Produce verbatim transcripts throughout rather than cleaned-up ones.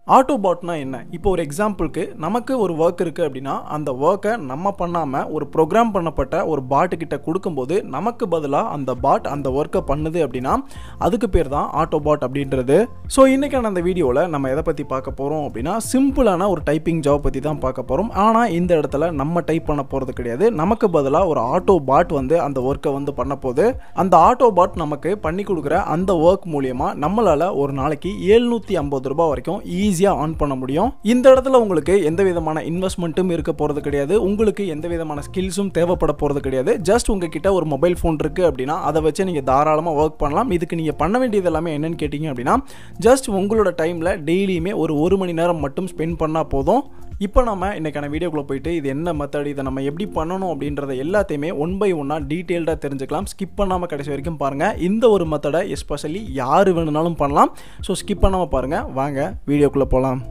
ஆட்டோபாட்னா என்ன? இப்போ ஒரு எக்ஸாம்பிளுக்கு நமக்கு ஒரு ஒர்க் இருக்குது அப்படின்னா அந்த ஒர்க்கை நம்ம பண்ணாமல் ஒரு ப்ரோக்ராம் பண்ணப்பட்ட ஒரு பாட்டு கிட்ட கொடுக்கும்போது நமக்கு பதிலாக அந்த பாட் அந்த ஒர்க்கை பண்ணுது அப்படின்னா அதுக்கு பேர் தான் ஆட்டோபாட் அப்படின்றது. ஸோ இன்றைக்கான அந்த வீடியோவில் நம்ம எதை பற்றி பார்க்க போகிறோம் அப்படின்னா சிம்பிளான ஒரு டைப்பிங் ஜாப் பற்றி தான் பார்க்க போகிறோம். ஆனால் இந்த இடத்துல நம்ம டைப் பண்ண போகிறது கிடையாது. நமக்கு பதிலாக ஒரு ஆட்டோ பாட் வந்து அந்த ஒர்க்கை வந்து பண்ண போகுது. அந்த ஆட்டோ பாட் நமக்கு பண்ணி கொடுக்குற அந்த ஒர்க் மூலியமாக நம்மளால் ஒரு நாளைக்கு எழுநூற்றி ஐம்பது ரூபாய் வரைக்கும் ஈஸியாக ஆன் பண்ண முடியும். இந்த இடத்துல உங்களுக்கு எந்த விதமான இன்வெஸ்ட்மெண்ட்டும் இருக்க போறது கிடையாது. உங்களுக்கு எந்த விதமான ஸ்கில்ஸும் தேவைப்பட போறது கிடையாது. ஜஸ்ட் உங்ககிட்ட ஒரு மொபைல் ஃபோன் இருக்கு அப்படின்னா அதை வச்சு நீங்க தாராளமா ஒர்க் பண்ணலாம். இதுக்கு நீங்க பண்ண வேண்டியது எல்லாமே என்னன்னு கேட்டீங்க அப்படின்னா ஜஸ்ட் உங்களோட டைம்ல டெய்லியுமே ஒரு ஒரு மணி நேரம் மட்டும் ஸ்பெண்ட் பண்ணா போதும். இப்போ நம்ம இன்றைக்கான வீடியோக்குள்ளே போயிட்டு இது என்ன மெத்தட், இதை நம்ம எப்படி பண்ணணும் அப்படின்றத எல்லாத்தையுமே ஒன் பை ஒன்னாக டீட்டெயில்டாக தெரிஞ்சுக்கலாம். ஸ்கிப் பண்ணாமல் கடைசி வரைக்கும் பாருங்கள். இந்த ஒரு மெத்தடை எஸ்பெஷலி யார் வேணுனாலும் பண்ணலாம். ஸோ ஸ்கிப் பண்ணாமல் பாருங்கள். வாங்க வீடியோக்குள்ளே போகலாம்.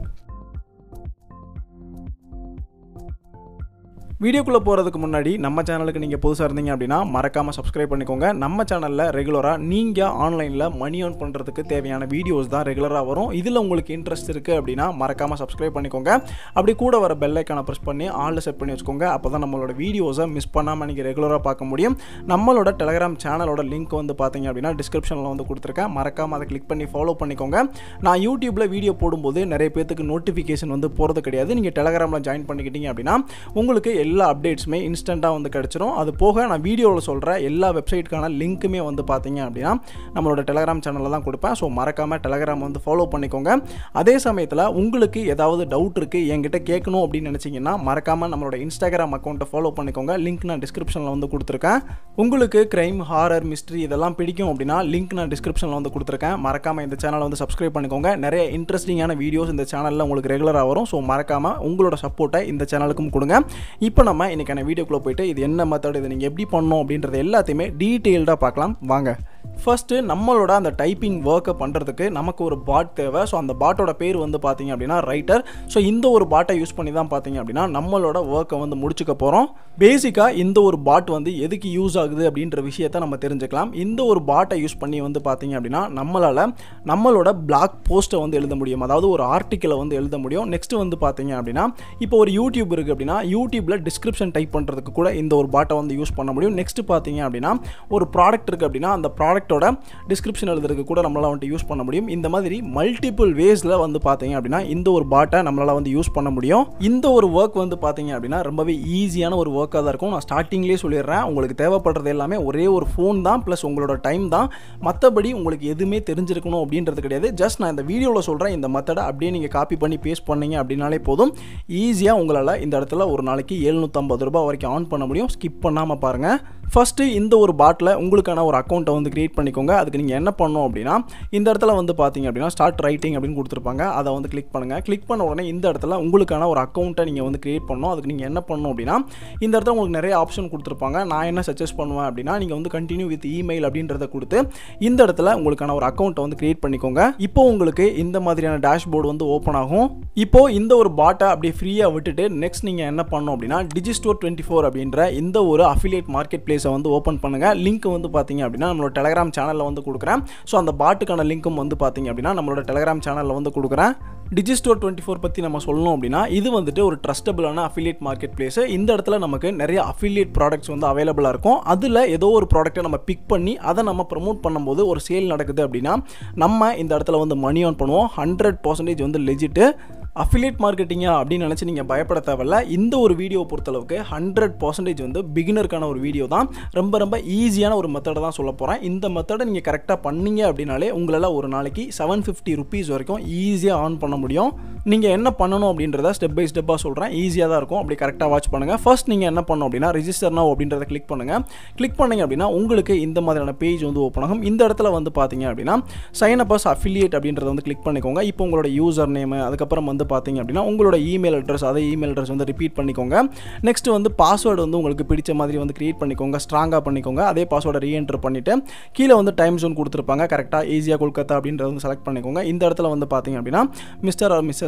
வீடியோக்குள்ளே போகிறதுக்கு முன்னாடி நம்ம சேனலுக்கு நீங்கள் புதுசாக இருந்தீங்க அப்படின்னா மறக்காமல் சப்ஸ்கிரைப் பண்ணிக்கோங்க. நம்ம சேனலில் ரெகுலராக நீங்கள் ஆன்லைனில் மணி ஏர்ன் பண்ணுறதுக்கு தேவையான வீடியோஸ் தான் ரெகுலராக வரும். இதில் உங்களுக்கு இன்ட்ரெஸ்ட் இருக்குது அப்படின்னா மறக்காமல் சப்ஸ்கிரைப் பண்ணிக்கோங்க. அப்படி கூட வர பெல் ஐக்கானை ப்ரெஸ் பண்ணி ஆலில் செட் பண்ணி வச்சுக்கோங்க. அப்போ தான் நம்மளோட வீடியோஸை மிஸ் பண்ணாமல் நீங்கள் ரெகுலராக பார்க்க முடியும். நம்மளோட டெலகிராம் சேனலோட லிங்க் வந்து பார்த்தீங்க அப்படின்னா டிஸ்கிரிப்ஷனில் வந்து கொடுத்துருக்கேன். மறக்காமல் அதை கிளிக் பண்ணி ஃபாலோ பண்ணிக்கோங்க. நான் யூடியூப்பில் வீடியோ போடும்போது நிறைய பேருக்கு நோட்டிஃபிகேஷன் வந்து போகிறது கிடையாது. நீங்கள் டெலகிராமில் ஜாயின் பண்ணிக்கிட்டீங்க அப்படின்னா உங்களுக்கு எல்லா அப்டேட்ஸுமே இன்ஸ்டண்ட்டாக வந்து கிடச்சிரும். அது போக நான் வீடியோவில் சொல்கிற எல்லா வெப்சைட்டுக்கான லிங்க்குமே வந்து பார்த்தீங்க அப்படின்னா நம்மளோட டெலகிராம் சேனலில் தான் கொடுப்பேன். ஸோ மறக்காமல் டெலகிராம் வந்து ஃபாலோ பண்ணிக்கோங்க. அதே சமயத்தில் உங்களுக்கு ஏதாவது டவுட் இருக்குது என்கிட்ட கேட்கணும் அப்படின்னு நினச்சிங்கன்னா மறக்காமல் நம்மளோட இன்ஸ்டாகிராம் அக்கௌண்ட்டை ஃபாலோ பண்ணிக்கோங்க. லிங்க் நான் டிஸ்கிரிப்ஷனில் வந்து கொடுத்துருக்கேன். உங்களுக்கு க்ரைம், ஹாரர், மிஸ்ட்ரி இதெல்லாம் பிடிக்கும் அப்படின்னா லிங்க் நான் டிஸ்கிரிப்ஷனில் வந்து கொடுத்துருக்கேன். மறக்காமல் இந்த சேனலை வந்து சப்ஸ்கிரைப் பண்ணிக்கோங்க. நிறைய இன்ட்ரெஸ்டிங்கான வீடியோஸ் இந்த சேனலில் உங்களுக்கு ரெகுலராக வரும். ஸோ மறக்காமல் உங்களோட சப்போர்ட்டை இந்த சேனலுக்கும் கொடுங்க. இப்போ நம்ம இன்னைக்கான வீடியோக்குள்ள போயிட்டு இது என்ன மெத்தட், இதை நீங்கள் எப்படி பண்ணணும் அப்படின்றது எல்லாத்தையுமே டீட்டெயில்டாக பார்க்கலாம். வாங்க. ஃபர்ஸ்ட்டு நம்மளோட அந்த டைப்பிங் ஒர்க்கை பண்ணுறதுக்கு நமக்கு ஒரு பாட் தேவை. ஸோ அந்த பாட்டோட பேர் வந்து பார்த்தீங்க அப்படின்னா ரைட்டர். ஸோ இந்த ஒரு பாட்டை யூஸ் பண்ணி தான் பார்த்தீங்க அப்படின்னா நம்மளோட ஒர்க்கை வந்து முடிச்சுக்க போகிறோம். பேசிக்காக இந்த ஒரு பாட் வந்து எதுக்கு யூஸ் ஆகுது அப்படின்ற விஷயத்தை நம்ம தெரிஞ்சுக்கலாம். இந்த ஒரு பாட்டை யூஸ் பண்ணி வந்து பார்த்தீங்க அப்படின்னா நம்மளால் நம்மளோட பிளாக் போஸ்ட்டை வந்து எழுத முடியும். அதாவது ஒரு ஆர்டிக்கலை வந்து எழுத முடியும். நெக்ஸ்ட் வந்து பார்த்தீங்க அப்படின்னா இப்போ ஒரு யூடியூப் இருக்குது அப்படின்னா யூடியூப்பில் டிஸ்கிரிப்ஷன் டைப் பண்ணுறதுக்கு கூட இந்த ஒரு பாட்டை வந்து யூஸ் பண்ண முடியும். நெக்ஸ்ட் பார்த்தீங்க அப்படின்னா ஒரு ப்ராடக்ட் இருக்குது அப்படின்னா அந்த ப்ராடக்டோட டிஸ்கிரிப்ஷன் எழுதுறதுக்கு கூட நம்மளால் வந்து யூஸ் பண்ண முடியும். இந்த மாதிரி மல்டிபிள் வேஸில் வந்து பார்த்தீங்க அப்படின்னா இந்த ஒரு பாட்டை நம்மளால் வந்து யூஸ் பண்ண முடியும். இந்த ஒரு ஒர்க் வந்து பார்த்தீங்க அப்படின்னா ரொம்பவே ஈஸியான ஒரு ஒர்க்காக தான் இருக்கும். நான் ஸ்டார்டிங்லேயே சொல்லிடுறேன், உங்களுக்கு தேவைப்படுறது எல்லாமே ஒரே ஒரு ஃபோன் தான் ப்ளஸ் உங்களோட டைம் தான். மற்றபடி உங்களுக்கு எதுவுமே தெரிஞ்சிருக்கணும் அப்படின்றது கிடையாது. ஜஸ்ட் நான் இந்த வீடியோவில் சொல்கிறேன் இந்த மெத்தடை அப்படியே நீங்கள் காப்பி பண்ணி பேஸ்ட் பண்ணீங்க அப்படின்னாலே போதும். ஈஸியாக உங்களால் இந்த இடத்துல ஒரு நாளைக்கு எழுநூற்றி ஐம்பது ரூபாய் வரைக்கும் ஆன் பண்ண முடியும். ஸ்கிப் பண்ணாமல் பாருங்கள். ஃபஸ்ட்டு இந்த ஒரு பாட்டில் உங்களுக்கான ஒரு அக்கௌண்ட்டை வந்து கிரியேட் பண்ணிக்கோங்க. அதுக்கு நீங்கள் என்ன பண்ணணும் அப்படின்னா இந்த இடத்துல வந்து பார்த்தீங்க அப்படின்னா ஸ்டார்ட் ரைட்டிங் அப்படின்னு கொடுத்துருப்பாங்க. அதை வந்து கிளிக் பண்ணுங்கள். கிளிக் பண்ண உடனே இந்த இடத்துல உங்களுக்கான ஒரு அக்கௌண்ட்டை நீங்கள் வந்து கிரியேட் பண்ணணும். அதுக்கு நீங்கள் என்ன பண்ணணும் அப்படின்னா இந்த இடத்துல உங்களுக்கு நிறைய ஆப்ஷன் கொடுத்துருப்பாங்க. நான் என்ன சஜஸ்ட் பண்ணுவேன் அப்படின்னா நீங்கள் வந்து கண்டினியூ வித் இமெயில் அப்படின்றத கொடுத்து இந்த இடத்துல உங்களுக்கான ஒரு அக்கௌண்ட்டை வந்து கிரியேட் பண்ணிக்கோங்க. இப்போ உங்களுக்கு இந்த மாதிரியான டேஷ்போர்டு வந்து ஓப்பன் ஆகும். இப்போ இந்த ஒரு பாட்டை அப்படியே ஃப்ரீயாக விட்டுட்டு நெக்ஸ்ட் நீங்கள் என்ன பண்ணணும் அப்படின்னா டிஜிஸ்டோர் டுவெண்ட்டி ஃபோர் அப்படின்ற இந்த ஒரு அஃபிலியேட் மார்க்கெட் பிளேஸ் வந்து ஓப்பன் பண்ணுங்க. லிங்க் வந்து பார்த்தீங்க அப்படின்னா நம்மளோட டெலகிராம் சேனலில் வந்து கொடுக்குறேன். ஸோ அந்த பாட்டுக்கான லிங்க்கும் வந்து பார்த்தீங்க அப்படின்னா நம்மளோட டெலகிராம் சேனலில் வந்து கொடுக்குறேன். டிஜிஸ்டோர் டுவெண்ட்டி ஃபோர் பற்றி நம்ம சொல்லணும் அப்படின்னா இது வந்துட்டு ஒரு ட்ரஸ்டபிளான அஃபிலியேட் மார்க்கெட் பிளேஸ். இந்த இடத்துல நமக்கு நிறைய அஃபிலியேட் ப்ராடக்ட்ஸ் வந்து அவைலபிளாக இருக்கும். அதில் ஏதோ ஒரு ப்ராடக்ட்டை நம்ம பிக் பண்ணி அதை நம்ம ப்ரமோட் பண்ணும்போது ஒரு சேல் நடக்குது அப்படின்னா நம்ம இந்த இடத்துல வந்து மணி ஏர்ன் பண்ணுவோம். ஹண்ட்ரட் பர்சன்டேஜ் வந்து லெஜிட்டு. அஃபிலியேட் மார்க்கெட்டிங்கா அப்படின்னு நினச்சி நீங்கள் பயப்பட தேவையில்ல. இந்த ஒரு வீடியோ பொறுத்தளவுக்கு ஹண்ட்ரட் பர்சன்டேஜ் வந்து பிகினருக்கான ஒரு வீடியோ தான். ரொம்ப ரொம்ப ஈஸியான ஒரு மெத்தடை தான் சொல்ல போகிறேன். இந்த மெத்தடை நீங்கள் கரெக்டாக பண்ணீங்க அப்படின்னாலே உங்களால் ஒரு நாளைக்கு செவன் ஃபிஃப்டி ருபீஸ் வரைக்கும் ஈஸியாக ஆன் பண்ண முடியும். நீங்கள் என்ன பண்ணணும் அப்படின்றத ஸ்டெப் பை ஸ்டெப்பாக சொல்கிறேன். ஈஸியாக தான் இருக்கும். அப்படி கரெக்டாக வாட்ச் பண்ணுங்கள். ஃபர்ஸ்ட் நீங்கள் என்ன பண்ணணும் அப்படின்னா ரிஜிஸ்டர் நவ் அப்படின்றத கிளிக் பண்ணுங்கள். கிளிக் பண்ணிங்க அப்படின்னா உங்களுக்கு இந்த மாதிரியான பேஜ் வந்து ஓப்பன் ஆகும். இந்த இடத்துல வந்து பார்த்தீங்க அப்படின்னா சைன் அப் அஸ் அஃபிலியேட் அப்படின்றத வந்து கிளிக் பண்ணிக்கோங்க. இப்போ உங்களோட யூசர் நேம், அதுக்கப்புறம் வந்து பார்த்தீங்க அப்படின்னா உங்களோட இமெயில் அட்ரஸ், அதே இமெயில் அட்ரஸ் வந்து ரிப்பீட் பண்ணிக்கோங்க. நெக்ஸ்ட் வந்து பாஸ்வேர்டு வந்து உங்களுக்கு பிடிச்ச மாதிரி வந்து கிரியேட் பண்ணிக்கோங்க. ஸ்ட்ராங்காக பண்ணிக்கோங்க. அதே பாஸ்வேர்டை ரீஎன்டர் பண்ணிவிட்டு கீழே வந்து டைம் ஜோன் கொடுத்துருப்பாங்க. கரெக்டாக ஈஸியாக கொல்கத்தா அப்படின்றத வந்து செலக்ட் பண்ணிக்கோங்க. இந்த இடத்துல வந்து பார்த்தீங்க அப்படின்னா மிஸ்டர் ஆர் மிஸ்ஸஸ்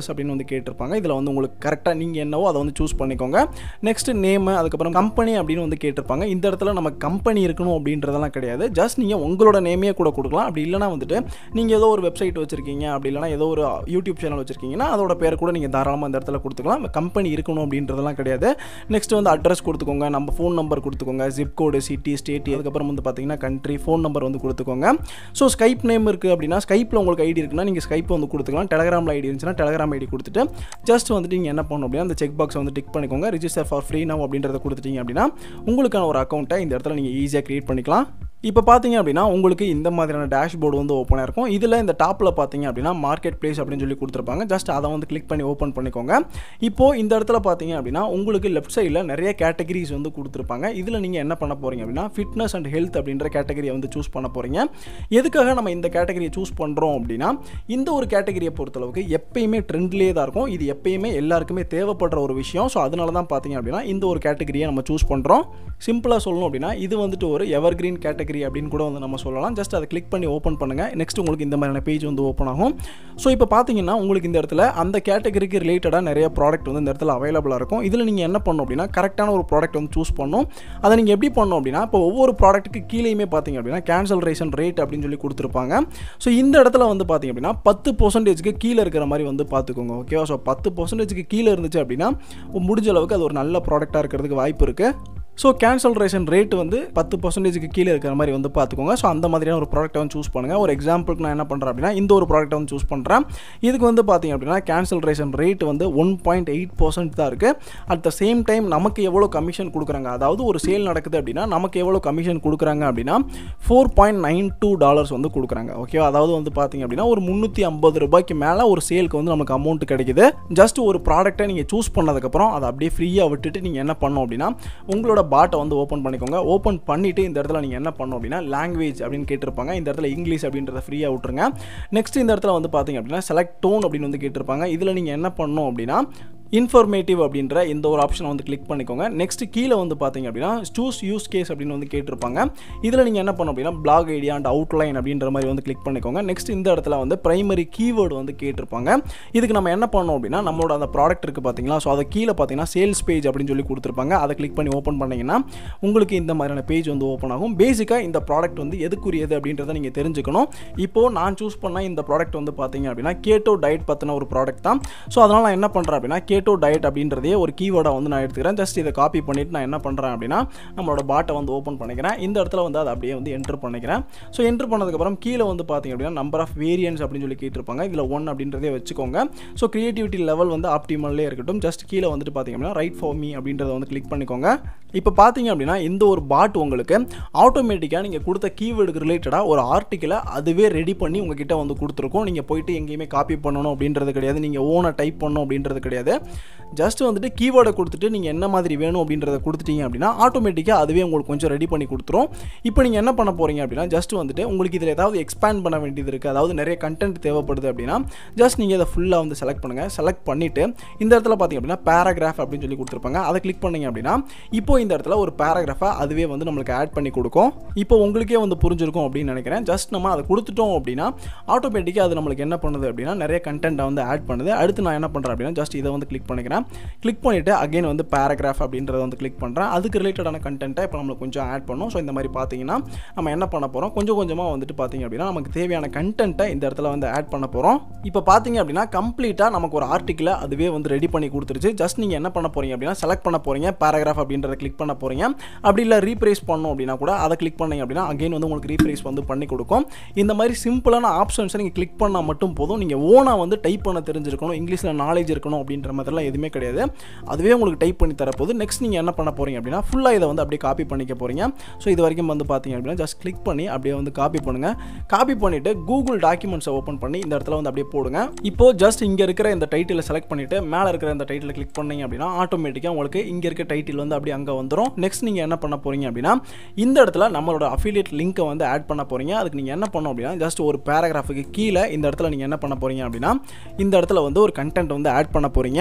பிஸ்னஸ் அப்படின்னு வந்து கேட்டிருப்பாங்க. இதில் வந்து உங்களுக்கு கரெக்டாக நீங்கள் என்னவோ அதை வந்து சூஸ் பண்ணிக்கோங்க. நெக்ஸ்ட் நேம், அதுக்கப்புறம் கம்பெனி அப்படின்னு வந்து கேட்டிருப்பாங்க. இந்த இடத்துல நம்ம கம்பெனி இருக்கணும் அப்படின்றதெல்லாம் கிடையாது. ஜஸ்ட் நீங்கள் உங்களோட நேமே கூட கொடுக்கலாம். அப்படி இல்லைனா வந்துட்டு நீங்கள் ஏதோ ஒரு வெப்சைட் வச்சுருக்கீங்க, அப்படி இல்லைனா ஏதோ ஒரு யூடியூப் சேனல் வச்சுருக்கீங்கன்னா அதோட பேர் கூட நீங்கள் தாராளமாக இந்த இடத்துல கொடுத்துக்கலாம். கம்பெனி இருக்கணும் அப்படின்றதெல்லாம் கிடையாது. நெக்ஸ்ட் வந்து அட்ரஸ் கொடுத்துக்கோங்க, நம்ம ஃபோன் நம்பர் கொடுத்துக்கோங்க, ஜிப் கோடு, சிட்டி, ஸ்டேட், அதுக்கப்புறம் வந்து பார்த்தீங்கன்னா கண்ட்ரி, ஃபோன் நம்பர் வந்து கொடுத்துக்கோங்க. ஸோ ஸ்கைப் நேம் இருக்குது அப்படின்னா ஸ்கைப்பில் உங்களுக்கு ஐடி இருக்குன்னா நீங்கள் ஸ்கைப் வந்து கொடுத்துக்கலாம். டெலகிராமில் ஐடி இருந்துச்சுன்னா டெலகிராம் ஐடி கொடுத்துட்டு ஜஸ்ட் வந்துட்டு நீங்கள் என்ன பண்ணணும் அப்படின்னா அந்த செக் பாக்ஸை வந்து டிக் பண்ணிக்கோங்க. ரிஜிஸ்டர் ஃபார் ஃப்ரீ நவ் அப்படின்றத கொடுத்துட்டீங்க அப்படின்னா உங்களுக்கான ஒரு அக்கௌண்ட்டை இந்த இடத்துல நீங்கள் ஈஸியாக க்ரியேட் பண்ணிக்கலாம். இப்போ பார்த்தீங்க அப்படின்னா உங்களுக்கு இந்த மாதிரியான டேஷ்போர்டு வந்து ஓப்பனாக இருக்கும். இதில் இந்த டாப்பில் பார்த்தீங்க அப்படின்னா மார்க்கெட் பிளேஸ் அப்படின்னு சொல்லி கொடுத்துருப்பாங்க. ஜஸ்ட் அதை வந்து கிளிக் பண்ணி ஓப்பன் பண்ணிக்கோங்க. இப்போது இந்த இடத்துல பார்த்தீங்க அப்படின்னா உங்களுக்கு லெஃப்ட் சைடில் நிறைய கேட்டகரிஸ் வந்து கொடுத்துருப்பாங்க. இதில் நீங்கள் என்ன பண்ண போகிறீங்க அப்படின்னா ஃபிட்னஸ் அண்ட் ஹெல்த் அப்படின்ற கேட்டகரியை வந்து சூஸ் பண்ண போகிறீங்க. எதுக்காக நம்ம இந்த கேட்டகரியை சூஸ் பண்ணுறோம் அப்படின்னா இந்த ஒரு கேட்டகரியை பொறுத்தளவுக்கு எப்பயுமே ட்ரெண்ட்லேயே தான் இருக்கும். இது எப்பயுமே எல்லாருக்குமே தேவைப்படுற ஒரு விஷயம். ஸோ அதனால தான் பார்த்தீங்க அப்படின்னா இந்த ஒரு கேட்டகரியை நம்ம சூஸ் பண்ணுறோம். சிம்பிளாக சொல்லணும் அப்படின்னா இது வந்துட்டு ஒரு எவர் கிரீன் கேட்டகரி அப்படின்னு கூட வந்து நம்ம சொல்லலாம். ஜஸ்ட் அதை கிளிக் பண்ணி ஓப்பன் பண்ணுங்க. நெக்ஸ்ட் உங்களுக்கு இந்த மாதிரியான பேஜ் வந்து ஓப்பன் ஆகும். ஸோ இப்போ பார்த்தீங்கன்னா உங்களுக்கு இந்த இடத்துல அந்த கேட்டகரிக்கு ரிலேட்டடாக நிறைய ப்ராடக்ட் வந்து இந்த இடத்துல அவைலபிளாக இருக்கும். இதில் நீங்கள் என்ன பண்ணணும் அப்படின்னா கரெக்டான ஒரு ப்ராடக்ட் வந்து சூஸ் பண்ணணும். அதை நீங்கள் எப்படி பண்ணணும் அப்படின்னா இப்போ ஒவ்வொரு ப்ராடக்ட்டுக்கு கீழேயுமே பார்த்தீங்க அப்படின்னா கேன்சலேஷன் ரேட் அப்படின்னு சொல்லி கொடுத்துருப்பாங்க. ஸோ இந்த இடத்துல வந்து பார்த்தீங்க அப்படின்னா பத்து பர்சன்டேஜ்க்கு கீழே இருக்கிற மாதிரி வந்து பார்த்துக்கோங்க. ஓகேவா? ஸோ பத்து பர்சன்டேஜ்க்கு கீழே இருந்துச்சு அப்படின்னா முடிஞ்ச அளவுக்கு அது ஒரு நல்ல ப்ராடக்டாக இருக்கிறதுக்கு வாய்ப்பு இருக்குது. ஸோ கேன்சலேஷன் ரேட் வந்து பத்து பர்சன்டேஜுக்கு கீழே இருக்கிற மாதிரி வந்து பார்த்துக்கோங்க. ஸோ அந்த மாதிரியான ஒரு ப்ராடக்ட்டை வந்து சூஸ் பண்ணுங்கள். ஒரு எக்ஸாம்பிளுக்கு நான் என்ன பண்ணுறேன் அப்படின்னா இந்த ஒரு ப்ராடக்ட்டை வந்து சூஸ் பண்ணுறேன். இதுக்கு வந்து பார்த்தீங்க அப்படின்னா கேன்சலேஷன் ரேட் வந்து ஒன் பாயிண்ட் எயிட் பர்சன்ட் தான் இருக்குது. அட் த சேம் டைம் நமக்கு எவ்வளோ கமிஷன் கொடுக்குறாங்க, அதாவது ஒரு சேல் நடக்குது அப்படின்னா நமக்கு எவ்வளோ கமிஷன் கொடுக்குறாங்க அப்படின்னா four point nine two dollars வந்து கொடுக்குறாங்க. ஓகே, அதாவது வந்து பார்த்தீங்க அப்படின்னா ஒரு முந்நூற்றி ஐம்பது ரூபாய்க்கு மேலே ஒரு சேலுக்கு வந்து நமக்கு அமௌண்ட் கிடைக்குது. ஜஸ்ட் ஒரு ப்ராடக்ட்டை நீங்கள் சூஸ் பண்ணதுக்கப்புறம் அதை அப்படியே ஃப்ரீயாக விட்டுட்டு நீங்கள் என்ன பண்ணணும் அப்படின்னா உங்களோட பாட்டை வந்து ஓப்பன் பண்ணிக்கோங்க. ஓப்பன் பண்ணிட்டு இந்த இடத்துல நீங்கள் என்ன பண்ணணும் அப்படின்னா லாங்குவேஜ் அப்படின்னு கேட்டிருப்பாங்க. இந்த இடத்துல இங்கிலீஷ் அப்படின்றத ஃப்ரீயாக விட்டுருங்க. நெக்ஸ்ட் இந்த இடத்துல வந்து பார்த்தீங்க அப்படின்னா செலக்ட் டோன் அப்படின்னு வந்து கேட்டிருப்பாங்க. இதில் நீங்கள் என்ன பண்ணணும் அப்படின்னா இன்ஃபர்மேட்டிவ் அப்படின்ற இந்த ஒரு ஆப்ஷனை வந்து கிளிக் பண்ணிக்கோங்க. நெக்ஸ்ட் கீழே வந்து பார்த்தீங்க அப்படின்னா சூஸ் யூஸ் கேஸ் அப்படின்னு வந்து கேட்டிருப்பாங்க. இதில் நீங்கள் என்ன பண்ணணும் அப்படின்னா பிளாக் ஐடியா அண்ட் அவுட்லைன் அப்படின்ற மாதிரி வந்து கிளிக் பண்ணிக்கோங்க. நெக்ஸ்ட் இந்த இடத்துல வந்து பிரைமரி கீவேர்டு வந்து கேட்டிருப்பாங்க. இதுக்கு நம்ம என்ன பண்ணணும் அப்படின்னா நம்மளோட அந்த ப்ராடக்ட் இருக்குது பார்த்தீங்களா, ஸோ அதை கீழே பார்த்தீங்கன்னா சேல்ஸ் பேஜ் அப்படின்னு சொல்லி கொடுத்துருப்பாங்க. அதை கிளிக் பண்ணி ஓப்பன் பண்ணிங்கன்னா உங்களுக்கு இந்த மாதிரியான பேஜ் வந்து ஓப்பன் ஆகும். பேசிக்காக இந்த ப்ராடக்ட் வந்து எதுக்குரியது அப்படின்றத நீங்கள் தெரிஞ்சுக்கணும். இப்போது நான் சூஸ் பண்ண இந்த ப்ராடக்ட் வந்து பார்த்தீங்க அப்படின்னா கேட்டோ டயட் பற்றின ஒரு ப்ராடக்ட் தான். ஸோ அதனால் நான் என்ன பண்ணுறேன் அப்படின்னா கேட்டோ டயட் அப்படின்றதே ஒரு கீவேர்டாக வந்து நான் எடுத்துக்கிறேன். ஜஸ்ட் இதை காப்பி பண்ணிவிட்டு நான் என்ன பண்ணுறேன் அப்படின்னா நம்மளோட பாட்டை வந்து ஓப்பன் பண்ணிக்கிறேன். இந்த இடத்துல வந்து அதை அப்படியே வந்து என்ட்ரு பண்ணிக்கிறேன். ஸோ என்ட்ரு பண்ணதுக்கப்புறம் கீழே வந்து பார்த்தீங்க அப்படின்னா நம்பர் ஆஃப் வேரியன்ஸ் அப்படின்னு சொல்லி கேட்டிருப்பாங்க. இதில் ஒன் அப்படின்றதே வச்சுக்கோங்க. ஸோ கிரியேட்டிவிட்டி லெவல் வந்து ஆப்டிமல்லே இருக்கட்டும். ஜஸ்ட் கீழே வந்துட்டு பார்த்தீங்க அப்படின்னா ரைட் ஃபார் மீ அப்படின்றத வந்து கிளிக் பண்ணிக்கோங்க. இப்போ பார்த்தீங்க அப்படின்னா இந்த ஒரு பாட் உங்களுக்கு ஆட்டோமேட்டிக்காக நீங்கள் கொடுத்த கீவேர்டுக்கு ரிலேட்டடாக ஒரு ஆர்டிக்கலை அதுவே ரெடி பண்ணி உங்ககிட்ட வந்து கொடுத்துருக்கோம். நீங்கள் போயிட்டு எங்கேயுமே காப்பி பண்ணணும் அப்படின்றது கிடையாது, நீங்கள் ஓனாக டைப் பண்ணணும் அப்படின்றது கிடையாது. ஜஸ்ட் வந்துட்டு கீவேர்டை கொடுத்துட்டு நீங்கள் என்ன மாதிரி வேணும் அப்படின்றத கொடுத்துட்டீங்க அப்படின்னா ஆட்டோமேட்டிக்காக அதுவே உங்களுக்கு கொஞ்சம் ரெடி பண்ணி கொடுத்துரும். இப்போ நீங்கள் என்ன பண்ண போகிறீங்க அப்படின்னா ஜஸ்ட் வந்துட்டு உங்களுக்கு இதில் ஏதாவது எக்ஸ்பேண்ட் பண்ண வேண்டியது இருக்குது, அதாவது நிறைய கண்டென்ட் தேவைப்படுது அப்படின்னா ஜஸ்ட் நீங்கள் அதை ஃபுல்லாக வந்து செலக்ட் பண்ணுங்கள். செலக்ட் பண்ணிவிட்டு இந்த இடத்துல பார்த்தீங்க அப்படின்னா பேராகிராஃப் அப்படின்னு சொல்லி கொடுத்துருப்பாங்க. அதை கிளிக் பண்ணிங்க அப்படின்னா இப்போ இந்த இடத்துல ஒரு பேராகிராஃபை அதுவே வந்து நம்மளுக்கு ஆட் பண்ணி கொடுக்கும். இப்போ உங்களுக்கே வந்து புரிஞ்சிருக்கும் அப்படின்னு நினைக்கிறேன். ஜஸ்ட் நம்ம அதை கொடுத்துட்டோம் அப்படின்னா ஆட்டோமேட்டிக்காக அது நம்மளுக்கு என்ன பண்ணுது அப்படின்னா நிறைய கண்டென்ட்டை வந்து ஆட் பண்ணுது. அடுத்து நான் என்ன பண்ணுறேன் அப்படின்னா ஜஸ்ட் இதை வந்து கிளிக் பண்ணிக்கிறேன். கிளிக் பண்ணிவிட்டு அகைன் வந்து பேராகிராஃப் அப்படின்றத வந்து கிளிக் பண்ணுறேன். அதுக்கு ரிலேட்டடான கண்டென்ட்டை இப்போ நம்மளுக்கு கொஞ்சம் ஆட் பண்ணும். ஸோ இந்த மாதிரி பார்த்தீங்கன்னா நம்ம என்ன பண்ண போகிறோம், கொஞ்சம் கொஞ்சமாக வந்துட்டு பார்த்தீங்க அப்படின்னா நமக்கு தேவையான கண்டென்ட்டை இந்த இடத்துல வந்து ஆட் பண்ண போகிறோம். இப்போ பார்த்தீங்க அப்படின்னா கம்ப்ளீட்டாக நமக்கு ஒரு ஆர்டிக்கலை அதுவே வந்து ரெடி பண்ணி கொடுத்துருச்சு. ஜஸ்ட் நீங்கள் என்ன பண்ண போகிறீங்க அப்படின்னா செலக்ட் பண்ண போகிறீங்க, பேராகிராஃப் அப்படின்றத கிளிக் பண்ண போகிறீங்க. அப்படி இல்லை ரீப்ரைஸ் பண்ணணும் அப்படின்னா கூட அதை கிளிக் பண்ணிங்க அப்படின்னா அகைன் வந்து உங்களுக்கு ரீப்ரைஸ் வந்து பண்ணி கொடுக்கும். இந்த மாதிரி சிம்பிளான ஆப்ஷன்ஸை நீங்கள் கிளிக் பண்ணால் மட்டும் போதும். நீங்கள் ஓனாக வந்து டைப் பண்ண தெரிஞ்சிருக்கணும், இங்கிலீஷில் நாலேஜ் இருக்கணும் அப்படின்ற மாதிரிலாம் எதுவுமே கிடையாது. அதுவே உங்களுக்கு டைப் பண்ணி தரப்போது. நெக்ஸ்ட் நீங்கள் என்ன பண்ண போகிறீங்க அப்படின்னா ஃபுல்லாக இதை வந்து அப்படியே காப்பி பண்ணிக்க போகிறீங்க. ஸோ இது வரைக்கும் வந்து பார்த்தீங்க அப்படின்னா ஜஸ்ட் கிளிக் பண்ணி அப்படியே வந்து காப்பி பண்ணுங்கள். காப்பி பண்ணிவிட்டு கூகுள் டாக்குமெண்ட்ஸை ஓப்பன் பண்ணி இந்த இடத்துல வந்து அப்படியே போடுங்க. இப்போ ஜஸ்ட் இங்கே இருக்கிற இந்த டைட்டிலை செலக்ட் பண்ணிவிட்டு மேலே இருக்கிற இந்த டைட்டிலை கிளிக் பண்ணிங்க அப்படின்னா ஆட்டோமேட்டிக்காக உங்களுக்கு இங்கே இருக்க டைட்டில் வந்து அப்படியே அங்கே வந்துடும். நெக்ஸ்ட் நீங்கள் என்ன பண்ண போகிறீங்க அப்படின்னா இந்த இடத்துல நம்மளோட அஃபிலியேட் லிங்க்கை வந்து ஆட் பண்ண போகிறீங்க. அதுக்கு நீங்கள் என்ன பண்ணணும் அப்படின்னா ஜஸ்ட் ஒரு பேராகிராஃபுக்கு கீழே இந்த இடத்துல நீங்கள் என்ன பண்ண போகிறீங்க அப்படின்னா இந்த இடத்துல வந்து ஒரு கண்டென்ட் வந்து ஆட் பண்ண போகிறீங்க.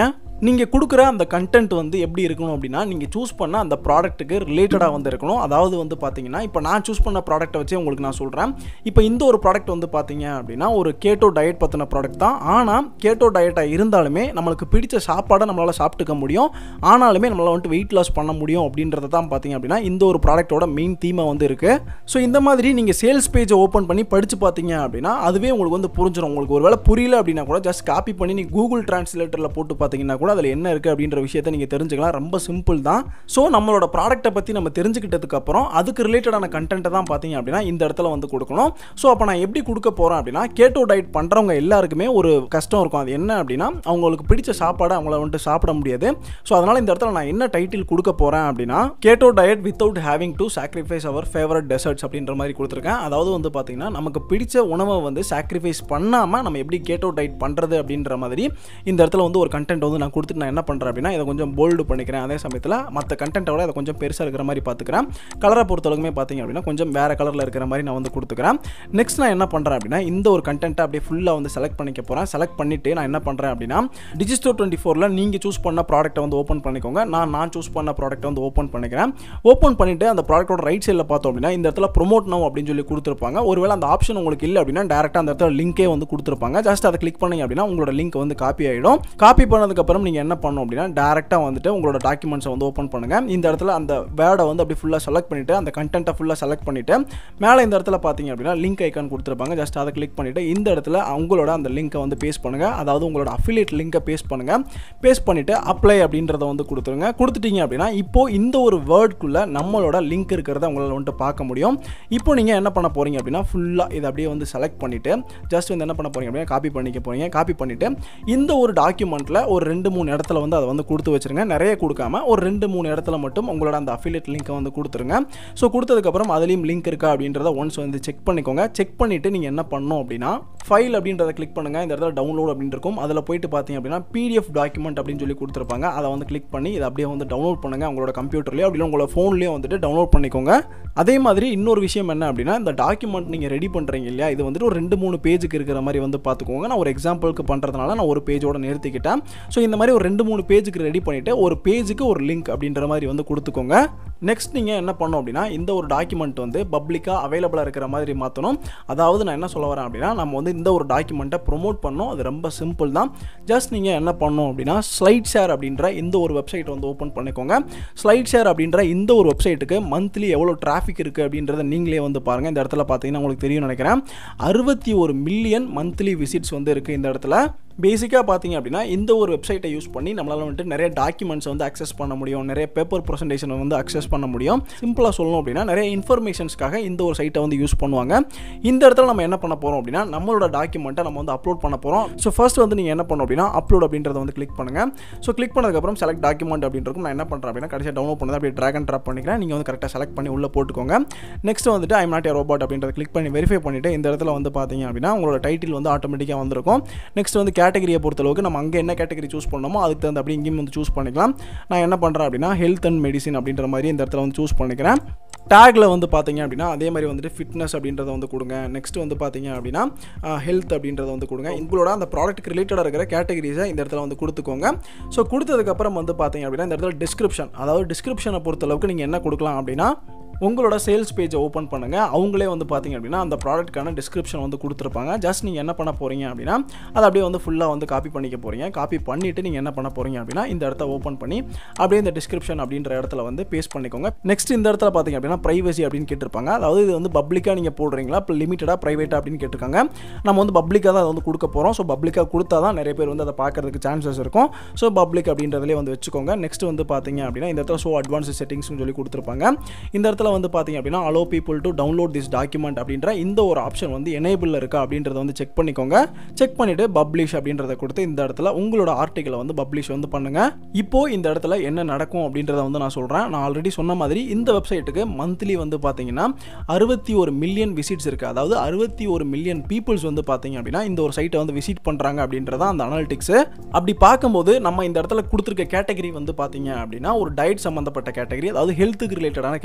நீங்கள் கொடுக்குற அந்த கண்டென்ட் வந்து எப்படி இருக்கணும் அப்படின்னா நீங்கள் சூஸ் பண்ண அந்த ப்ராடக்ட்டுக்கு ரிலேட்டடாக வந்து இருக்கணும். அதாவது வந்து பார்த்தீங்கன்னா இப்போ நான் சூஸ் பண்ண ப்ராடக்ட்டை வச்சு உங்களுக்கு நான் சொல்கிறேன். இப்போ இந்த ஒரு ப்ராடக்ட் வந்து பார்த்தீங்க அப்படின்னா ஒரு கேட்டோ டயட் பற்றின ப்ராடக்ட் தான். ஆனால் கேட்டோ டயட்டாக இருந்தாலுமே நம்மளுக்கு பிடிச்ச சாப்பாடை நம்மளால் சாப்பிட்டுக்க முடியும், ஆனாலுமே நம்மளால் வந்துட்டு வெயிட் லாஸ் பண்ண முடியும் அப்படின்றத தான் பார்த்தீங்க அப்படின்னா இந்த ஒரு ப்ராடக்ட்டோட மெயின் தீமை வந்து இருக்குது. ஸோ இந்த மாதிரி நீங்கள் சேல்ஸ் பேஜை ஓப்பன் பண்ணி படித்து பார்த்தீங்க அப்படின்னா அதுவே உங்களுக்கு வந்து புரிஞ்சிடும். உங்களுக்கு ஒரு வேளை புரியல அப்படின்னா கூட ஜஸ்ட் காப்பி பண்ணி நீங்கள் கூகுள் டிரான்ஸ்லேட்டரில் போட்டு பார்த்தீங்கன்னா கூட அதில் என்ன இருக்குது அப்படின்ற விஷயத்தை நீங்கள் தெரிஞ்சுக்கலாம். ரொம்ப சிம்பிள் தான். ஸோ நம்மளோட ப்ராடக்ட்டை பற்றி நம்ம தெரிஞ்சுக்கிட்டதுக்கு அப்புறம் அதுக்கு ரிலேட்டடான கண்டென்ட்டை தான் பார்த்தீங்க அப்படின்னா இந்த இடத்துல வந்து கொடுக்கணும். ஸோ அப்போ நான் எப்படி கொடுக்க போகிறேன் அப்படின்னா கேட்டோ டயட் பண்ணுறவங்க எல்லாருக்குமே ஒரு கஷ்டம் இருக்கும். அது என்ன அப்படின்னா அவங்களுக்கு பிடிச்ச சாப்பாடை அவங்கள வந்துட்டு சாப்பிட முடியாது. ஸோ அதனால் இந்த இடத்துல நான் என்ன டைட்டில் கொடுக்க போகிறேன் அப்படின்னா keto diet without having to sacrifice our favourite desserts அப்படின்ற மாதிரி கொடுத்துருக்கேன். அதாவது வந்து பார்த்தீங்கன்னா நமக்கு பிடிச்ச உணவை வந்து சாக்ரிஃபைஸ் பண்ணாமல் நம்ம எப்படி கேட்டோ டயட் பண்ணுறது அப்படின்ற மாதிரி இந்த இடத்துல வந்து ஒரு கண்டென்ட் வந்து நான் கொடுத்துட்டு நான் என்ன பண்ணுறேன் அப்படின்னா இதை கொஞ்சம் போல்டு பண்ணிக்கிறேன். அதே சமயத்தில் மற்ற கண்டென்ட்டோட அதை கொஞ்சம் பெருசாக இருக்கிற மாதிரி பார்த்துக்கிறேன். கலரை பொறுத்தளவுக்குமே பார்த்தீங்க அப்படின்னா கொஞ்சம் வேறு கலரில் இருக்கிற மாதிரி நான் வந்து கொடுத்துக்கிறேன். நெக்ஸ்ட் நான் என்ன பண்ணுறேன் அப்படின்னா இந்த ஒரு கண்டென்ட்டை அப்படியே ஃபுல்லாக வந்து செலக்ட் பண்ணிக்க போகிறேன். செலக்ட் பண்ணிவிட்டு நான் என்ன பண்ணுறேன் அப்படின்னா டிஜிஸ்டோ டுவெண்ட்டி ஃபோரில் நீங்கள் சூஸ் பண்ண ப்ராடக்ட்டை வந்து ஓப்பன் பண்ணிக்கோங்க. நான் நான் சூஸ் பண்ண ப்ராடக்ட்டை வந்து ஓப்பன் பண்ணிக்கிறேன். ஓப்பன் பண்ணிவிட்டு அந்த ப்ராடக்ட்டோட ரைட் சைடில் பார்த்தோம் அப்படின்னா இந்த இடத்துல ப்ரோமோட் நவ் அப்படின்னு சொல்லி கொடுத்துருப்பாங்க. ஒருவேளை அந்த ஆப்ஷன் உங்களுக்கு இல்லை அப்படின்னா டேரெக்டாக அந்த இடத்துல லிங்கே வந்து கொடுத்துருப்பாங்க. ஜஸ்ட் அதை கிளிக் பண்ணீங்க அப்படின்னா உங்களோட லிங்க் வந்து காப்பி ஆகிடும். காப்பி பண்ணதுக்கப்புறம் நீங்கள் என்ன பண்ணணும் அப்படின்னா டேரெக்டாக வந்துட்டு உங்களோட டாக்குமெண்ட்ஸை வந்து ஓப்பன் பண்ணுங்கள். இந்த இடத்துல அந்த வேர்டை வந்து அப்படி ஃபுல்லாக செலக்ட் பண்ணிவிட்டு அந்த கண்டென்ட்டை ஃபுல்லாக செலக்ட் பண்ணிவிட்டு மேலே இந்த இடத்துல பார்த்தீங்க அப்படின்னா லிங்க் ஐக்கான் கொடுத்துருப்பாங்க. ஜஸ்ட் அதை கிளிக் பண்ணிவிட்டு இந்த இடத்துல உங்களோட அந்த லிங்கை வந்து பேஸ்ட் பண்ணுங்கள். அதாவது உங்களோட அஃபிலியேட் லிங்கை பேஸ்ட் பண்ணுங்கள். பேஸ்ட் பண்ணிவிட்டு அப்ளை அப்படின்றத வந்து கொடுத்துருங்க. கொடுத்துட்டீங்க அப்படின்னா இப்போது இந்த ஒரு வேர்டுக்குள்ளே நம்மளோட லிங்க் இருக்கிறத உங்களால் வந்துட்டு பார்க்க முடியும். இப்போ நீங்கள் என்ன பண்ண போகிறீங்க அப்படின்னா ஃபுல்லாக இதை அப்படியே வந்து செலக்ட் பண்ணிவிட்டு ஜஸ்ட் வந்து என்ன பண்ண போகிறீங்க அப்படின்னா காப்பி பண்ணிக்க போகிறீங்க. காப்பி பண்ணிவிட்டு இந்த ஒரு டாக்குமெண்ட்டில் ஒரு ரெண்டு மூணு இடத்துல வந்து அதை வந்து கொடுத்து வச்சுருங்க. நிறைய கொடுக்காம ஒரு ரெண்டு மூணு இடத்துல மட்டும் உங்களோட அந்த அஃபிலியேட் லிங்கை வந்து கொடுத்துருங்க. ஸோ கொடுத்ததுக்கப்புறம் அதுலேயும் லிங்க் இருக்கா அப்படின்றத ஒன்ஸ் வந்து செக் பண்ணிக்கோங்க. செக் பண்ணிவிட்டு நீங்கள் என்ன பண்ணணும் அப்படின்னா ஃபைல் அப்படின்றத கிளிக் பண்ணுங்கள். இந்த இடத்துல டவுன்லோட் அப்படின்னு இருக்கும். அதில் போயிட்டு பார்த்தீங்க அப்படின்னா பிடிஎஃப் டாக்குமெண்ட் அப்படின்னு சொல்லி கொடுத்துருப்பாங்க. அதை வந்து கிளிக் பண்ணி இதை அப்படியே வந்து டவுன்லோட் பண்ணுங்கள். உங்களோட கம்ப்யூட்டர்லேயோ அப்படின்னா உங்களோட ஃபோன்லேயோ வந்துட்டு டவுன்லோட் பண்ணிக்கோங்க. அதே மாதிரி இன்னொரு விஷயம் என்ன அப்படின்னா இந்த டாக்குமெண்ட் நீங்கள் ரெடி பண்ணுறீங்க இல்லையா, இது வந்துட்டு ஒரு ரெண்டு மூணு பேஜுக்கு இருக்கிற மாதிரி வந்து பார்த்துக்கோங்க. நான் ஒரு எக்ஸாம்பிளுக்கு பண்ணுறதுனால நான் ஒரு பேஜோட நிறுத்திக்கிட்டேன். ஸோ இந்த மாதிரி ஒரு ரெண்டு மூணு பேஜுக்கு ரெடி பண்ணிவிட்டு ஒரு பேஜுக்கு ஒரு லிங்க் அப்படின்ற மாதிரி வந்து கொடுத்துக்கோங்க. நெக்ஸ்ட் நீங்கள் என்ன பண்ணணும் அப்படின்னா இந்த ஒரு டாக்குமெண்ட் வந்து பப்ளிக்காக அவைலபிளாக இருக்கிற மாதிரி மாற்றணும். அதாவது நான் என்ன சொல்ல வரேன் அப்படின்னா நம்ம வந்து இந்த ஒரு டாக்குமெண்ட்டை ப்ரொமோட் பண்ணணும். அது ரொம்ப சிம்பிள் தான். ஜஸ்ட் நீங்கள் என்ன பண்ணணும் அப்படின்னா ஸ்லைட் ஷேர் அப்படின்ற இந்த ஒரு வெப்சைட் வந்து ஓப்பன் பண்ணிக்கோங்க. ஸ்லைட் ஷேர் அப்படின்ற இந்த ஒரு வெப்சைட்டுக்கு மந்த்லி எவ்வளோ டிராஃபிக் இருக்குது அப்படின்றத நீங்களே வந்து பாருங்கள். இந்த இடத்துல பார்த்தீங்கன்னா உங்களுக்கு தெரியும் நினைக்கிறேன் அறுபத்தி ஒரு மில்லியன் மந்த்லி விசிட்ஸ் வந்து இருக்குது இந்த இடத்துல. பேசிக்காக பார்த்தீங்க அப்படின்னா இந்த ஒரு வெப்சைட்டை யூஸ் பண்ணி நம்மளால் வந்துட்டு நிறைய டாக்குமெண்ட்ஸ் வந்து அக்சஸ் பண்ண முடியும், நிறைய பேப்பர் ப்ரெசன்டேஷன் வந்து அக்சஸ் பண்ண முடியும். சிம்பிளாக சொல்லணும் அப்படின்னா நிறைய இன்ஃபர்மேஷன்ஸ்க்காக இந்த ஒரு சைட்டை வந்து யூஸ் பண்ணுவாங்க. இந்த இடத்துல நம்ம என்ன பண்ண போகிறோம் அப்படின்னா நம்மளோட டாக்குமெண்ட்டை நம்ம வந்து அப்லோட் பண்ண போகிறோம். ஸோ ஃபர்ஸ்ட் வந்து நீங்கள் என்ன பண்ணணும் அப்படின்னா அப்லோட் அப்படின்றத வந்து கிளிக் பண்ணுங்கள். ஸோ கிளிக் பண்ணதுக்கப்புறம் செலக்ட் டாக்குமெண்ட் அப்படின்றக்கும் நான் என்ன பண்ணுறேன் அப்படின்னா கடைசியாக டவுன்லோட் பண்ணதை அப்படியே ட்ராக் அண்ட் ட்ராப் பண்ணிக்கிறேன். நீங்கள் வந்து கரெக்டாக செலக்ட் பண்ணி உள்ளே போட்டுக்கோங்க. நெக்ஸ்ட் வந்துட்டு ஐம் நாட் எ ரோபோட் அப்படின்றத கிளிக் பண்ணி வெரிஃபை பண்ணிவிட்டு இந்த இடத்துல வந்து பார்த்தீங்க அப்படின்னா உங்களோட டைட்டில் வந்து ஆட்டோமேட்டிக்காக வந்திருக்கும். நெக்ஸ்ட் வந்து கேட்டகரியை பொறுத்தளவுக்கு நம்ம அங்கே என்ன கேட்டகரி சூஸ் பண்ணோமோ அதுக்கு தகுந்த அப்படி இங்கேயும் வந்து சூஸ் பண்ணிக்கலாம். நான் என்ன பண்ணுறேன் அப்படின்னா ஹெல்த் அண்ட் மெடிசின் அப்படின்ற மாதிரி இந்த இடத்துல வந்து சூஸ் பண்ணிக்கிறேன். டேக்ல வந்து பார்த்தீங்க அப்படின்னா அதே மாதிரி வந்துட்டு ஃபிட்னஸ் அப்படின்றத வந்து கொடுங்க. நெக்ஸ்ட் வந்து பார்த்தீங்க அப்படின்னா ஹெல்த் அப்படின்றத வந்து கொடுங்க. உங்களோட அந்த ப்ராடக்ட்டுக்கு ரிலேட்டடாக இருக்கிற கேட்டகரிஸை இந்த இடத்துல வந்து கொடுத்துக்கோங்க. ஸோ கொடுத்ததுக்கப்புறம் வந்து பார்த்தீங்க அப்படின்னா இந்த இடத்துல டிஸ்கிரிப்ஷன், அதாவது டிஸ்கிரிப்ஷனை பொறுத்தளவுக்கு நீங்கள் என்ன கொடுக்கலாம் அப்படின்னா உங்களோட சேல்ஸ் பேஜை ஓப்பன் பண்ணுங்கள். அவங்களே வந்து பார்த்தீங்க அப்படின்னா அந்த ப்ராடக்ட்கான டிஸ்கிரிப்ஷன் வந்து கொடுத்துருப்பாங்க. ஜஸ்ட் நீங்கள் என்ன பண்ண போகிறீங்க அப்படின்னா அதை அப்படியே வந்து ஃபுல்லாக வந்து காப்பி பண்ணிக்க போகிறீங்க. காப்பி பண்ணிவிட்டு நீங்கள் என்ன பண்ண போகிறீங்க அப்படின்னா இந்த இடத்த ஓப்பன் பண்ணி அப்படியே இந்த டிஸ்கிரிப்ஷன் அப்படின்ற இடத்துல வந்து பேஸ்ட் பண்ணிக்கோங்க. நெக்ஸ்ட் இந்த இடத்துல பார்த்தீங்க அப்படின்னா ப்ரைவசி அப்படின்னு கேட்டிருப்பாங்க. அதாவது இது வந்து பப்ளிக்காக நீங்கள் போடுறீங்களா இப்போ லிமிட்டடாக ப்ரைவேட்டாக அப்படின்னு கேட்டிருக்காங்க. நம்ம வந்து பப்ளிக்காக தான் அதை வந்து கொடுக்க போகிறோம். ஸோ பப்ளிக்காக கொடுத்தா தான் நிறைய பேர் வந்து அதை பார்க்கறதுக்கு சான்சஸ் இருக்கும். ஸோ பப்ளிக் அப்படின்றதுலேயே வந்து வச்சுக்கோங்க. நெக்ஸ்ட் வந்து பார்த்தீங்க அப்படின்னா இந்த இடத்துல ஸோ அட்வான்ஸ் செட்டிங்ஸ்னு சொல்லி கொடுத்துருப்பாங்க. இந்த இடத்துல வந்து பார்த்தீங்க அப்படின்னா allow people to download this document அப்படின்ற இந்த ஒரு ஆப்ஷன் வந்து எனேபிள் இருக்கா அப்படின்றத வந்து செக் பண்ணிக்கோங்க. செக் பண்ணிட்டு பப்ளிஷ் அப்படின்றத கொடுத்து இந்த இடத்துல உங்களோட ஆர்டிகலை வந்து பப்ளிஷ் வந்து பண்ணுங்க. இப்போ இந்த இடத்துல என்ன நடக்கும் அப்படின்றத வந்து நான் சொல்றேன். நான் ஆல்ரெடி சொன்ன மாதிரி இந்த வெப்சைட்டுக்கு மந்த்லி வந்து பாத்தீங்கன்னா அறுபத்தி ஒரு மில்லியன் விசிட்ஸ் இருக்கு. அதாவது அறுபத்தி ஒரு மில்லியன் பீப்புள்ஸ் வந்து பாத்தீங்க அப்படின்னா இந்த ஒரு சைட்டை வந்து விசிட் பண்றாங்க அப்படின்றத அந்த அனாலிட்டிக்ஸ். அப்படி பார்க்கும்போது நம்ம இந்த இடத்துல கொடுத்துருக்க கேட்டகரி வந்து பாத்தீங்க அப்படின்னா ஒரு டயட் சம்பந்தப்பட்ட கேட்டகரி, அதாவது ஹெல்த்துக்கு ரிலேட்டடான கேட்டகரி.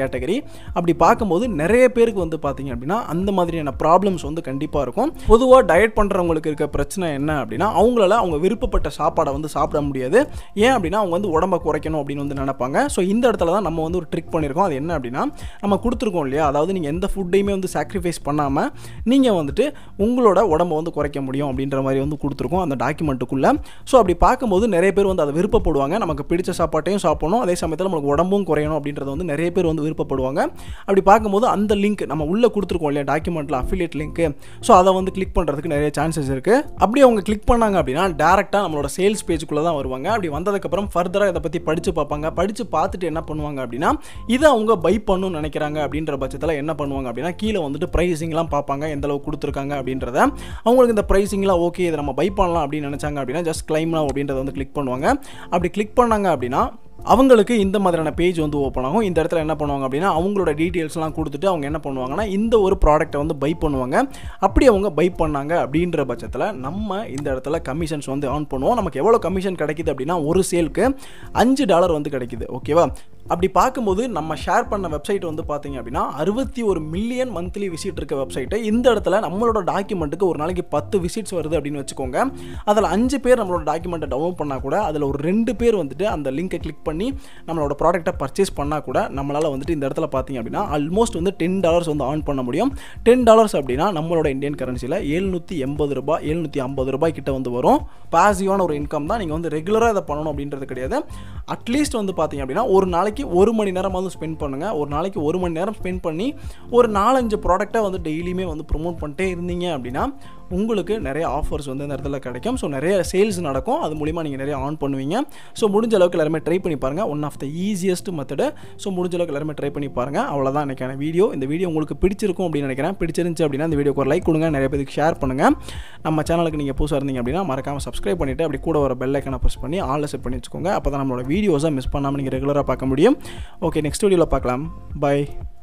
அப்படி பார்க்கும்போது நிறைய பேருக்கு வந்து பார்த்தீங்க அப்படின்னா அந்த மாதிரியான ப்ராப்ளம்ஸ் வந்து கண்டிப்பாக இருக்கும். பொதுவாக டயட் பண்ணுறவங்களுக்கு இருக்க பிரச்சனை என்ன அப்படின்னா அவங்களால அவங்க விருப்பப்பட்ட சாப்பாடை வந்து சாப்பிட முடியாது. ஏன் அப்படின்னா அவங்க வந்து உடம்பை குறைக்கணும் அப்படின்னு வந்து நினைப்பாங்க. ஸோ இந்த இடத்துல தான் நம்ம வந்து ஒரு ட்ரிக் பண்ணியிருக்கோம். அது என்ன அப்படின்னா நம்ம கொடுத்துருக்கோம் இல்லையா, அதாவது நீங்கள் எந்த ஃபுட்டையுமே வந்து சாக்ரிஃபைஸ் பண்ணாமல் நீங்கள் வந்துட்டு உங்களோட உடம்பை வந்து குறைக்க முடியும் அப்படின்ற மாதிரி வந்து கொடுத்துருக்கோம் அந்த டாக்குமெண்ட்டுக்குள்ளே. ஸோ அப்படி பார்க்கும்போது நிறைய பேர் வந்து அதை விருப்பப்படுவாங்க. நமக்கு பிடிச்ச சாப்பாட்டையும் சாப்பிடணும், அதே சமயத்தில் நமக்கு உடம்பும் குறையணும் அப்படின்றத வந்து நிறைய பேர் வந்து விருப்பப்படுவாங்க. அப்படி பார்க்கும்போது அந்த லிங்க் நம்ம உள்ளே கொடுத்துருக்கோம் இல்லையா டாக்குமெண்ட்டில் அஃபிலியேட் லிங்க், ஸோ அதை வந்து கிளிக் பண்ணுறதுக்கு நிறைய சான்சஸ் இருக்குது. அப்படி அவங்க கிளிக் பண்ணாங்க அப்படின்னா டேரெக்டாக நம்மளோட சேல்ஸ் பேஜுக்குள்ளே தான் வருவாங்க. அப்படி வந்ததுக்கப்புறம் ஃபர்தராக இதை பற்றி படித்து பார்ப்பாங்க. படித்து பார்த்துட்டு என்ன பண்ணுவாங்க அப்படின்னா இதை அவங்க பை பண்ணணும்னு நினைக்கிறாங்க அப்படின்ற பட்சத்தில் என்ன பண்ணுவாங்க அப்படின்னா கீழே வந்துட்டு ப்ரைஸிங்லாம் பார்ப்பாங்க, எந்த அளவுக்கு கொடுத்துருக்காங்க அப்படின்றத. அவங்களுக்கு இந்த ப்ரைஸிங்லாம் ஓகே, இதை நம்ம பை பண்ணலாம் அப்படின்னு நினச்சாங்க அப்படின்னா ஜஸ்ட் கிளைம் நவ் அப்படின்றத வந்து கிளிக் பண்ணுவாங்க. அப்படி கிளிக் பண்ணாங்க அப்படின்னா அவங்களுக்கு இந்த மாதிரியான பேஜ் வந்து ஓப்பன் ஆகும். இந்த இடத்துல என்ன பண்ணுவாங்க அப்படின்னா அவங்களோட டீட்டெயில்ஸ்லாம் கொடுத்துட்டு அவங்க என்ன பண்ணுவாங்கன்னா இந்த ஒரு ப்ராடக்ட்டை வந்து பை பண்ணுவாங்க. அப்படி அவங்க பை பண்ணாங்க அப்படின்ற பட்சத்தில் நம்ம இந்த இடத்துல கமிஷன்ஸ் வந்து ஆன் பண்ணுவோம். நமக்கு எவ்வளோ கமிஷன் கிடைக்குது அப்படின்னா ஒரு சேலுக்கு அஞ்சு டாலர் வந்து கிடைக்குது. ஓகேவா? அப்படி பார்க்கும்போது நம்ம ஷேர் பண்ண வெப்சைட் வந்து பார்த்தீங்க அப்படின்னா அறுபத்தி ஒரு மில்லியன் மந்த்லி விசிட் இருக்க வெப்சைட்டு. இந்த இடத்துல நம்மளோட டாக்குமெண்ட்டுக்கு ஒரு நாளைக்கு பத்து விசிட்ஸ் வருது அப்படின்னு வச்சுக்கோங்க. அதில் அஞ்சு பேர் நம்மளோட டாக்குமெண்ட்டை டவுன்லோட் பண்ணால் கூட அதில் ஒரு ரெண்டு பேர் வந்துட்டு அந்த லிங்கை கிளிக் பண்ணி நம்மளோட ப்ராடக்ட்டை பர்ச்சேஸ் பண்ணால் கூட நம்மளால் வந்துட்டு இந்த இடத்துல பார்த்தீங்க அப்படின்னா ஆல்மோஸ்ட் வந்து டென் டாலர்ஸ் வந்து ஆன் பண்ண முடியும். டென் டாலர்ஸ் அப்படின்னா நம்மளோட இந்தியன் கரன்சியில் எழுநூற்றி எண்பது ரூபாய் எழுநூற்றி ஐம்பது ரூபாய் கிட்ட வந்து வரும். பாசிவான ஒரு இன்கம் தான். நீங்கள் வந்து ரெகுலராக இதை பண்ணணும் அப்படின்றது கிடையாது. அட்லீஸ்ட் வந்து பார்த்தீங்க அப்படின்னா ஒரு நாளைக்கு ஒரு மணி நேரம் வந்து ஸ்பெண்ட் பண்ணுங்கள். ஒரு நாளைக்கு ஒரு மணி நேரம் ஸ்பெண்ட் பண்ணி ஒரு நாலஞ்சு ப்ராடக்ட்டை வந்து டெய்லியுமே வந்து ப்ரொமோட் பண்ணிட்டே இருந்தீங்க அப்படின்னா உங்களுக்கு நிறைய ஆஃபர்ஸ் வந்து இந்த இடத்துல கிடைக்கும். ஸோ நிறைய சேல்ஸ் நடக்கும். அது மூலிமா நீங்கள் நிறைய ஆன் பண்ணுவீங்க. ஸோ முடிஞ்ச அளவுக்கு எல்லாருமே ட்ரை பண்ணி பாருங்கள். One of the easiest method. So முடிஞ்ச அளவுக்கு எல்லாருமே ட்ரை பண்ணி பாருங்கள். அவ்வளோதான் எனக்கான வீடியோ. இந்த வீடியோ உங்களுக்கு பிடிச்சிருக்கும் அப்படின்னு நினைக்கிறேன். பிடிச்சிருந்துச்சு அப்படின்னா இந்த வீடியோக்கு ஒரு லைக் கொடுங்க, நிறைய பேருக்கு ஷேர் பண்ணுங்கள். நம்ம சேனலுக்கு நீங்கள் புதுசாக இருந்தீங்க அப்படின்னா மறக்காமல் சப்ஸ்கிரைப் பண்ணிவிட்டு அப்படி கூட ஒரு பெல் ஐக்கனை ப்ரெஸ் பண்ணி ஆல்ல செட் பண்ணி வச்சுக்கோங்க. அப்போ தான் நம்மளோட வீடியோஸை மிஸ் பண்ணாமல் நீங்கள் ரெகுலராக பார்க்க முடியும். ஓகே, நெக்ஸ்ட் வீடியோவில் பார்க்கலாம். பை.